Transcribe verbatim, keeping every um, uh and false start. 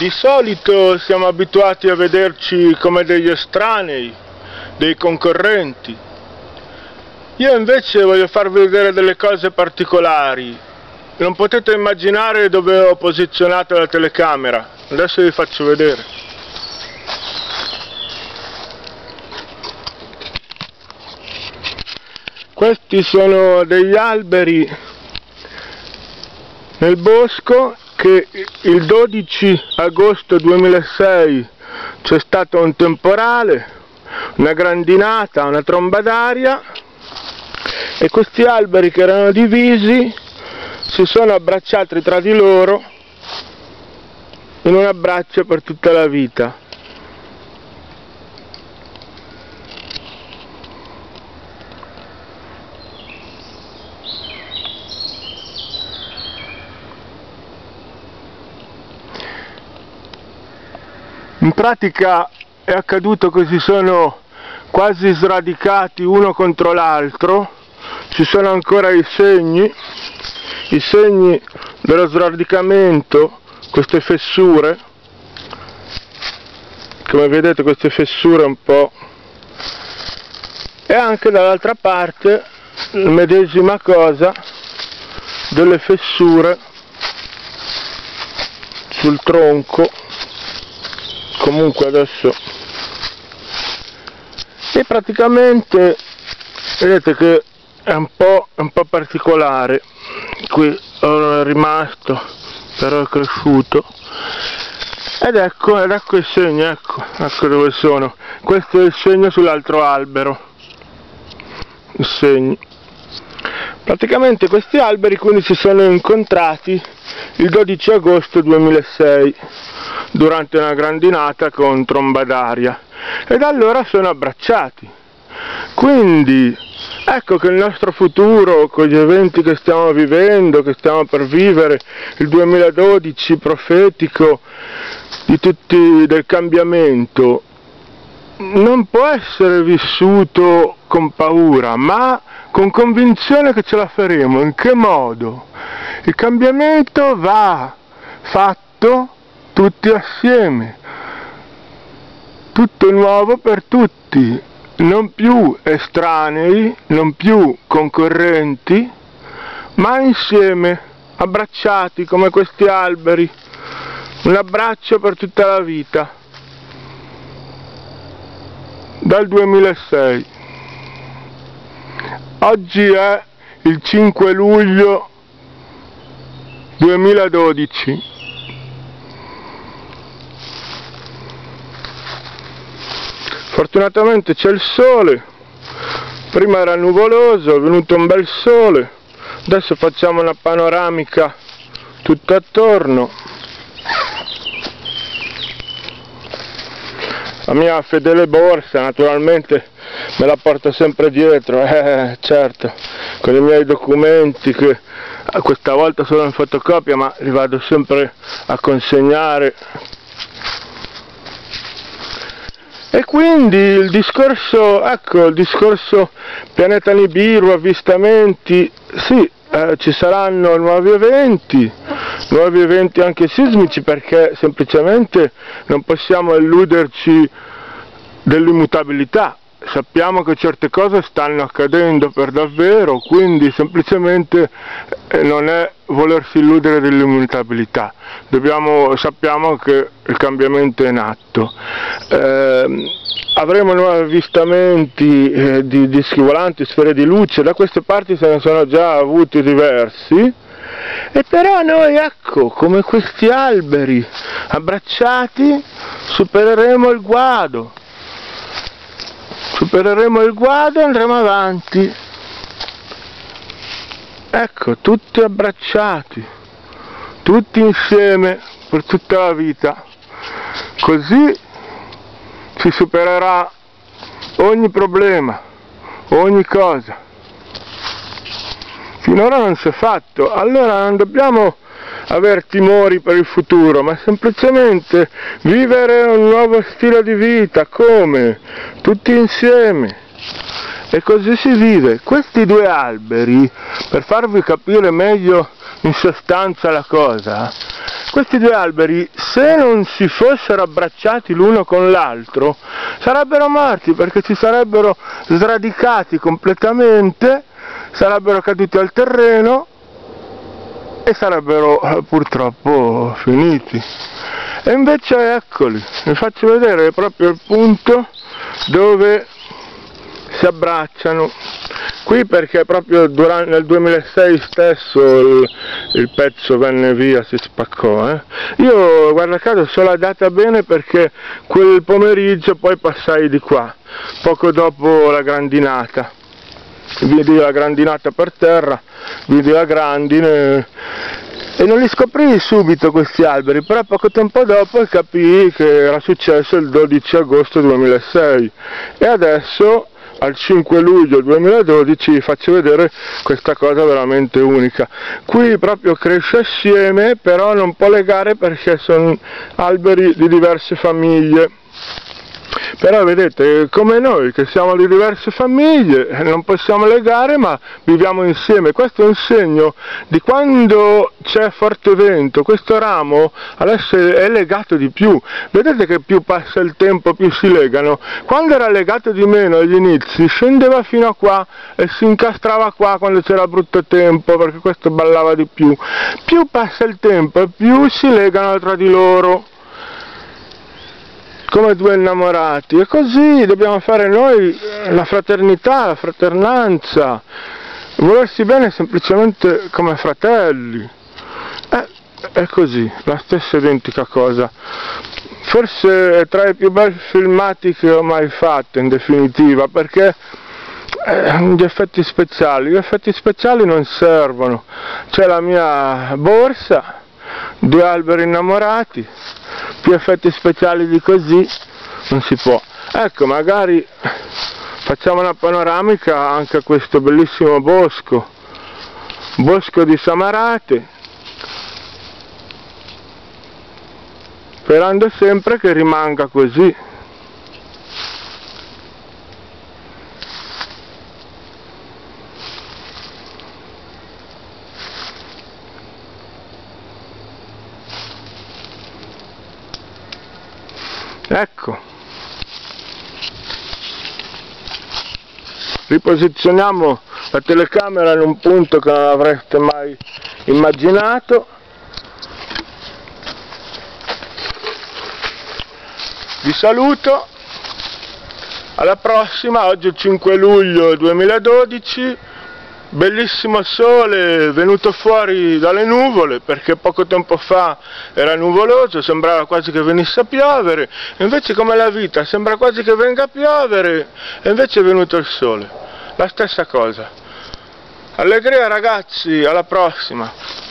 Di solito siamo abituati a vederci come degli estranei, dei concorrenti. Io invece voglio farvi vedere delle cose particolari. Non potete immaginare dove ho posizionato la telecamera. Adesso vi faccio vedere. Questi sono degli alberi nel bosco che il dodici agosto duemilasei c'è stato un temporale, una grandinata, una tromba d'aria, e questi alberi che erano divisi si sono abbracciati tra di loro in un abbraccio per tutta la vita. In pratica è accaduto che si sono quasi sradicati uno contro l'altro, ci sono ancora i segni, i segni dello sradicamento, queste fessure, come vedete queste fessure un po', e anche dall'altra parte la medesima cosa, delle fessure sul tronco. Comunque adesso, e praticamente vedete che è un po', un po' particolare, qui è rimasto, però è cresciuto, ed ecco, ed ecco i segni, ecco, ecco dove sono. Questo è il segno sull'altro albero, i segni. Praticamente questi alberi quindi si sono incontrati il dodici agosto duemilasei durante una grandinata con tromba d'aria, e da allora sono abbracciati. Quindi ecco che il nostro futuro, con gli eventi che stiamo vivendo, che stiamo per vivere, il duemiladodici profetico di tutti, del cambiamento, non può essere vissuto con paura, ma con convinzione che ce la faremo. In che modo? Il cambiamento va fatto tutti assieme, tutto nuovo per tutti, non più estranei, non più concorrenti, ma insieme, abbracciati come questi alberi, un abbraccio per tutta la vita, dal duemilasei. Oggi è il cinque luglio duemiladodici. Fortunatamente c'è il sole, prima era nuvoloso, è venuto un bel sole, adesso facciamo una panoramica tutto attorno. La mia fedele borsa naturalmente me la porto sempre dietro, eh, certo, con i miei documenti che questa volta sono in fotocopia, ma li vado sempre a consegnare. E quindi il discorso, ecco, il discorso pianeta Nibiru, avvistamenti, sì, eh, ci saranno nuovi eventi, nuovi eventi anche sismici, perché semplicemente non possiamo illuderci dell'immutabilità. Sappiamo che certe cose stanno accadendo per davvero, quindi semplicemente eh, non è volersi illudere dell'immutabilità. Dobbiamo, sappiamo che il cambiamento è in atto. Eh, avremo nuovi avvistamenti eh, di dischi volanti, sfere di luce, da queste parti se ne sono già avuti diversi, e però noi, ecco, come questi alberi abbracciati, supereremo il guado. Supereremo il guado e andremo avanti. Ecco, tutti abbracciati, tutti insieme per tutta la vita. Così si supererà ogni problema, ogni cosa. Finora non si è fatto, allora non dobbiamo aver timori per il futuro, ma semplicemente vivere un nuovo stile di vita, come? Tutti insieme. E così si vive. Questi due alberi, per farvi capire meglio in sostanza la cosa, questi due alberi, se non si fossero abbracciati l'uno con l'altro, sarebbero morti, perché si sarebbero sradicati completamente, sarebbero caduti al terreno e sarebbero eh, purtroppo finiti. E invece eccoli, vi faccio vedere proprio il punto dove si abbracciano. Qui perché proprio durante, nel duemilasei stesso il, il pezzo venne via, si spaccò. Eh. Io, guarda caso, so la data bene perché quel pomeriggio poi passai di qua, poco dopo la grandinata. Vidi la grandinata per terra, vidi la grandine e non li scoprì subito questi alberi, però poco tempo dopo capii che era successo il dodici agosto duemilasei e adesso al cinque luglio duemiladodici vi faccio vedere questa cosa veramente unica. Qui proprio cresce assieme, però non può legare perché sono alberi di diverse famiglie. Però vedete, come noi che siamo di diverse famiglie, non possiamo legare ma viviamo insieme. Questo è un segno di quando c'è forte vento, questo ramo adesso è legato di più. Vedete che più passa il tempo più si legano. Quando era legato di meno agli inizi scendeva fino a qua e si incastrava qua quando c'era brutto tempo, perché questo ballava di più. Più passa il tempo e più si legano tra di loro, come due innamorati, e così dobbiamo fare noi, la fraternità, la fraternanza, volersi bene semplicemente come fratelli. Eh, è così, la stessa identica cosa. Forse è tra i più belli filmati che ho mai fatto, in definitiva, perché eh, gli effetti speciali, gli effetti speciali non servono. C'è la mia borsa, due alberi innamorati, più effetti speciali di così non si può. Ecco, magari facciamo una panoramica anche a questo bellissimo bosco, bosco di Samarate, sperando sempre che rimanga così. Ecco, riposizioniamo la telecamera in un punto che non avreste mai immaginato. Vi saluto, alla prossima. Oggi è il cinque luglio duemiladodici, bellissimo sole venuto fuori dalle nuvole, perché poco tempo fa era nuvoloso, sembrava quasi che venisse a piovere, e invece come la vita sembra quasi che venga a piovere e invece è venuto il sole, la stessa cosa. Allegria ragazzi, alla prossima.